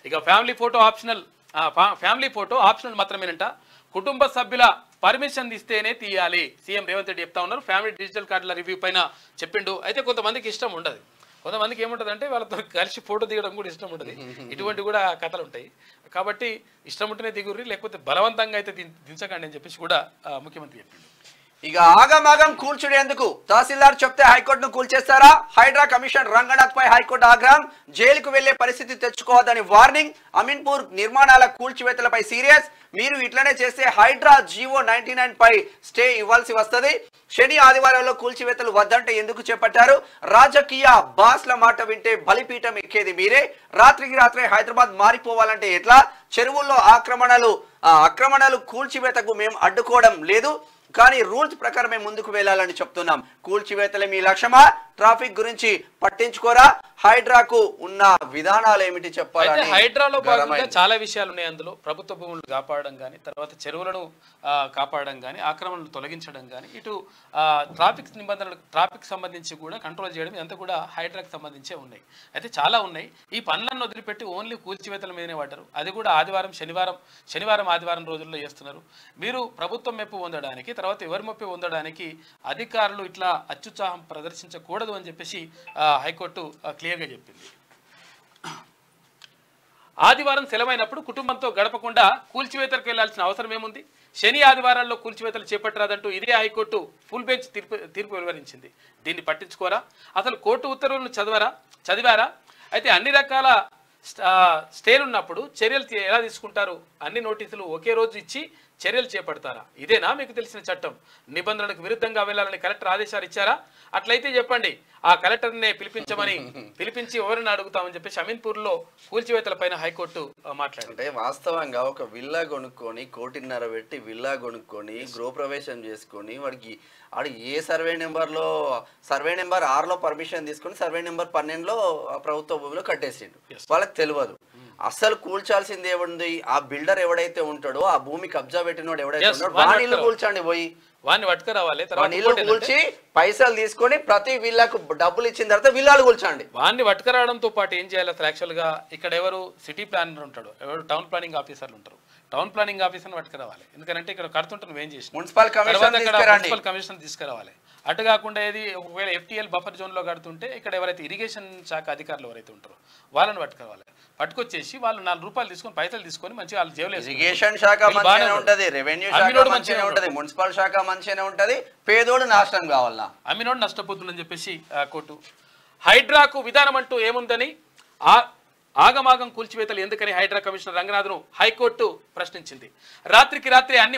ఇక family photo optional మాత్రమేనంట. కుటుంబ సభ్యుల పర్మిషన్ ఇస్తేనే తీయాలి. సీఎం రేవంత్ రెడ్డి చెప్తా ఉన్నారు. ఫ్యామిలీ డిజిటల్ కార్డుల రివ్యూ పైన చెప్పిండు. అయితే కొంతమందికి ఇష్టం ఉండదు. కొంతమందికి ఏముంటుంది అంటే వాళ్ళతో కలిసి ఫోటో దిగడం కూడా ఇష్టం ఉంటుంది. ఇటువంటి కూడా కథలు ఉంటాయి. కాబట్టి ఇష్టం ఉంటేనే దిగుర్రి, లేకపోతే బలవంతంగా అయితే దించకండి అని చెప్పేసి కూడా ముఖ్యమంత్రి చెప్పిండు. ఇక ఆగమాగం కూల్చుడేందుకు తహసీల్దార్ చెప్తే హైకోర్టును కూల్చేస్తారా? హైడ్రా కమిషన్ రంగనాథ్ పై హైకోర్టు ఆగ్రహం. జైలుకు వెళ్లే పరిస్థితి తెచ్చుకోవద్దని వార్నింగ్. అమీన్పూర్ నిర్మాణాల కూల్చివేతలపై సీరియస్. మీరు ఇట్లనే చేస్తే హైడ్రా జీవో 99 పై స్టే ఇవ్వాల్సి వస్తుంది. శని ఆదివారాల్లో కూల్చివేతలు వద్దంటే ఎందుకు చేపట్టారు? రాజకీయ బాస్ల మాట వింటే బలిపీఠం ఎక్కేది మీరే. రాత్రికి రాత్రే హైదరాబాద్ మారిపోవాలంటే ఎట్లా? చెరువుల్లో ఆక్రమణలు కూల్చివేతకు మేము అడ్డుకోవడం లేదు, కానీ రూల్స్ ప్రకారమే ముందుకు వెళ్ళాలని చెప్తున్నాం. కూల్చివేతలే మీ లక్ష్యమా? ట్రాఫిక్ గురించి పట్టించుకోరా? హైడ్రాకు ఉన్న విధానాలు ఏమిటి చెప్పాలి? హైడ్రాలో భాగంగా చాలా విషయాలు ఉన్నాయి. అందులో ప్రభుత్వ భూములను కాపాడడం కానీ, తర్వాత చెరువులను కాపాడడం కానీ, ఆక్రమణలు తొలగించడం కానీ, ఇటు ట్రాఫిక్ సంబంధించి కూడా కంట్రోల్ చేయడం, ఇదంతా కూడా హైడ్రాకి సంబంధించే ఉన్నాయి. అయితే చాలా ఉన్నాయి. ఈ పనులను వదిలిపెట్టి ఓన్లీ కూల్చివేతల మీదనే పడ్డారు. అది కూడా శనివారం ఆదివారం రోజుల్లో చేస్తున్నారు. మీరు ప్రభుత్వం మెప్పు పొందడానికి, తర్వాత ఎవరి మెప్పు పొందడానికి అధికారులు ఇట్లా అత్యుత్సాహం ప్రదర్శించకూడదు అని చెప్పేసి హైకోర్టు క్లియర్గా చెప్పింది. ఆదివారం సెలవైనప్పుడు కుటుంబంతో గడపకుండా కూల్చివేతలకు వెళ్లాల్సిన అవసరం ఏముంది? శని ఆదివారాల్లో కూల్చివేతలు చేపట్టరాదంటూ ఇదే హైకోర్టు ఫుల్ బెంచ్ తీర్పు వెలువరించింది. దీన్ని పట్టించుకోరా? అసలు కోర్టు ఉత్తర్వులను చదివారా? అయితే అన్ని రకాల స్టేలున్నప్పుడు చర్యలు ఎలా తీసుకుంటారు? అన్ని నోటీసులు ఒకే రోజు ఇచ్చి చర్యలు చేపడతారా? ఇదేనా మీకు తెలిసిన చట్టం? నిబంధనలకు విరుద్ధంగా వెళ్లాలని కలెక్టర్ ఆదేశాలు ఇచ్చారా? అట్లయితే చెప్పండి, ఆ కలెక్టర్నే పిలిపించి ఎవరిని అడుగుతామని చెప్పేసి అమీన్పూర్లో కూల్చివేతలపైన హైకోర్టు మాట్లాడింది. వాస్తవంగా ఒక విల్లా కొనుక్కొని 1.5 కోటి పెట్టి విల్లా కొనుక్కొని గృహప్రవేశం చేసుకొని వాడికి ఏ సర్వే నెంబర్ 6లో పర్మిషన్ తీసుకొని సర్వే నెంబర్ 12లో ప్రభుత్వ భూమిలో కట్టేసిండు. వాళ్ళకి తెలియదు. అసలు కూల్చాల్సింది ఏముంది? ఆ బిల్డర్ ఎవడైతే ఉంటాడో, ఆ భూమి కబ్జా పెట్టినోడు ఎవడైతే ఉంటాడో వాడిని కూల్చండి. పోయి వాడిని పట్టుకురావాలి. కూల్చి పైసలు తీసుకొని ప్రతి విల్లాకు డబ్బులు ఇచ్చిన తర్వాత విల్లాలు కూల్చండి. వాడిని పట్టుకురావడంతో పాటు ఏం చేయాలి? అసలు యాక్చువల్ గా ఇక్కడ ఎవరు సిటీ ప్లానర్ ఉంటాడు, ఎవరు టౌన్ ప్లానింగ్ ఆఫీసర్లు ఉంటారు. టౌన్ ప్లానింగ్ ఆఫీసర్ని పట్టుకురావాలి. ఎందుకంటే ఇక్కడ కడుతుంటే నువ్వేం చేసి మున్సిపల్ కమిషన్ తీసుకురావాలి. అటు కాకుండా ఏది ఒకవేళ FTL బఫర్ జోన్ లో కడుతుంటే ఇక్కడ ఎవరైతే ఇరిగేషన్ శాఖ అధికారులు ఎవరైతే ఉంటారో వాళ్ళని పట్టుకోవాలి. పట్టుకొచ్చేసి వాళ్ళు 4 రూపాయలు తీసుకొని పైసలు తీసుకొని మంచిగా వాళ్ళు జేబులో ఇరిగేషన్ శాఖ మంచిగానే ఉంటది, రెవెన్యూ శాఖ మంచిగానే ఉంటది, మున్సిపల్ శాఖ మంచిగానే ఉంటది. పేదోడు నాశనం కావాలన్నా అమ్మినోడు నష్టపోతుందని చెప్పేసి కోర్టు. హైడ్రాకు విధానం అంటూ ఏముందని, ఆగమాగం కూల్చివేతలు ఎందుకని హైడ్రా కమిషనర్ రంగనాథ్ను హైకోర్టు ప్రశ్నించింది. రాత్రికి రాత్రి అన్ని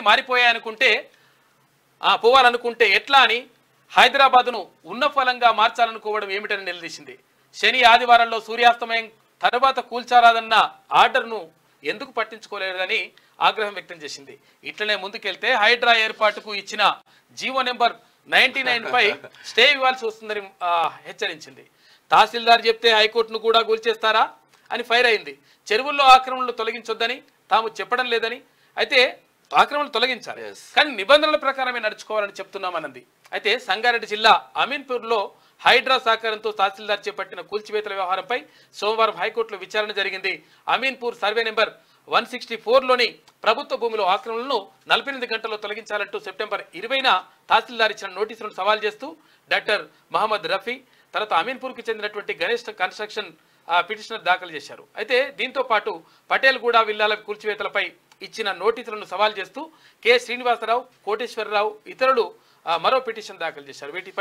పోవాలనుకుంటే ఎట్లా అని హైదరాబాద్ను ఉన్న ఫలంగా మార్చాలనుకోవడం ఏమిటని నిలదీసింది. శని ఆదివారాల్లో సూర్యాస్తమయం తర్వాత కూల్చారాదన్న ఆర్డర్ను ఎందుకు పట్టించుకోలేదని ఆగ్రహం వ్యక్తం చేసింది. ఇట్లనే ముందుకెళ్తే హైడ్రా ఏర్పాటుకు ఇచ్చిన జీవో నెంబర్ 99 పై స్టే ఇవ్వాల్సి వస్తుందని హెచ్చరించింది. తహసీల్దార్ చెప్తే హైకోర్టును కూడా కూల్చేస్తారా అని ఫైర్ అయింది. చెరువుల్లో ఆక్రమణలు తొలగించొద్దని తాము చెప్పడం లేదని, అయితే ఆక్రమణలు తొలగించాలి కానీ నిబంధనల ప్రకారమే నడుచుకోవాలని చెప్తున్నామన్నది. అయితే సంగారెడ్డి జిల్లా అమీన్పూర్లో హైడ్రా సహకారంతో తహసీల్దార్ చేపట్టిన కూల్చివేతల వ్యవహారంపై సోమవారం హైకోర్టులో విచారణ జరిగింది. అమీన్పూర్ సర్వే నెంబర్ 164లోని ప్రభుత్వ భూమిలో ఆక్రమణలను 48 గంటల్లో తొలగించాలంటూ సెప్టెంబర్ 20న తహసీల్దార్ ఇచ్చిన నోటీసులను సవాల్ చేస్తూ డాక్టర్ మహమ్మద్ రఫీ తర్వాత అమీన్పూర్కి చెందినటువంటి గణేష్ కన్స్ట్రక్షన్ పిటిషనర్ దాఖలు చేశారు. అయితే దీంతో పాటు పటేల్ గూడ విల్లాల కూల్చివేతలపై ఇచ్చిన నోటీసులను సవాల్ చేస్తూ కె శ్రీనివాసరావు, కోటేశ్వరరావు ఇతరులు మరో పిటిషన్ దాఖలు చేశారు. వీటిపై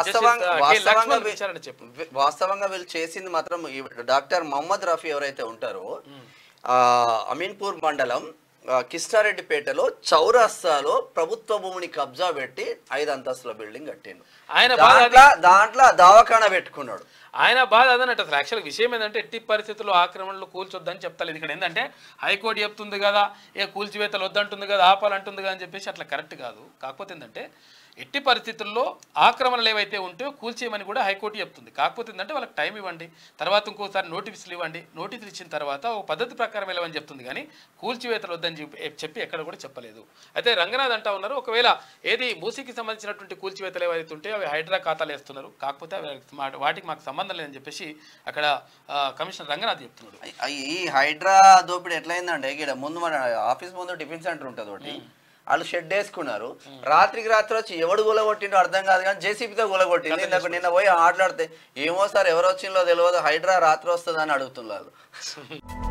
వాస్తవంగా వీళ్ళు చేసింది మాత్రం డాక్టర్ మహమ్మద్ రఫీ ఎవరైతే ఉంటారో అమీన్పూర్ మండలం కిష్టారెడ్డిపేటలో చౌరస్తాలో ప్రభుత్వ భూమిని కబ్జా పెట్టి 5 అంతస్తుల బిల్డింగ్ కట్టిండు. దాంట్లో దవాఖానా పెట్టుకున్నాడు. ఆయన బాధ అదనట్టు. అసలు యాక్చువల్ విషయం ఏంటంటే ఎట్టి పరిస్థితుల్లో ఆక్రమణలు కూల్చొద్దని చెప్తలేదు. ఇక్కడ ఏంటంటే హైకోర్టు చెప్తుంది కదా, కూల్చివేతలు వద్దంటుంది కదా, ఆపాలంటుంది కదా అని చెప్పేసి అట్లా కరెక్ట్ కాదు. కాకపోతే ఏంటంటే ఎట్టి పరిస్థితుల్లో ఆక్రమణలు ఏవైతే ఉంటే కూల్చేయమని కూడా హైకోర్టు చెప్తుంది. కాకపోతే ఏంటంటే వాళ్ళకి టైం ఇవ్వండి, తర్వాత ఇంకోసారి నోటీసులు ఇవ్వండి, నోటీసులు ఇచ్చిన తర్వాత ఒక పద్ధతి ప్రకారం వెళ్ళమని చెప్తుంది, కానీ కూల్చివేతలు వద్దని చెప్పి ఎక్కడ కూడా చెప్పలేదు. అయితే రంగనాథ్ అంటా ఉన్నారు, ఒకవేళ ఏది మూసీకి సంబంధించినటువంటి కూల్చివేతలు ఏవైతే ఉంటే అవి హైడ్రా ఖాతాలు వేస్తున్నారు, కాకపోతే వాటికి మాకు సంబంధం లేదని చెప్పేసి అక్కడ కమిషనర్ రంగనాథ్ చెప్తున్నాడు. ఈ హైడ్రా దోపిడీ ఎట్లయిందంటే ఇక్కడ ముందు మన ఆఫీస్ ముందు టిఫిన్ సెంటర్ ఉంటుంది ఒకటి, వాళ్ళు షెడ్ వేసుకున్నారు, రాత్రికి రాత్రి వచ్చి ఎవడు గొలగొట్టిండో అర్థం కాదు కానీ జేసీబీతో గొలగొట్టింది. నిన్న పోయి ఆటలాడితే ఏమో సార్ ఎవరు వచ్చిందో తెలియదు, హైడ్రా రాత్రి వస్తుందని అడుగుతున్నారు.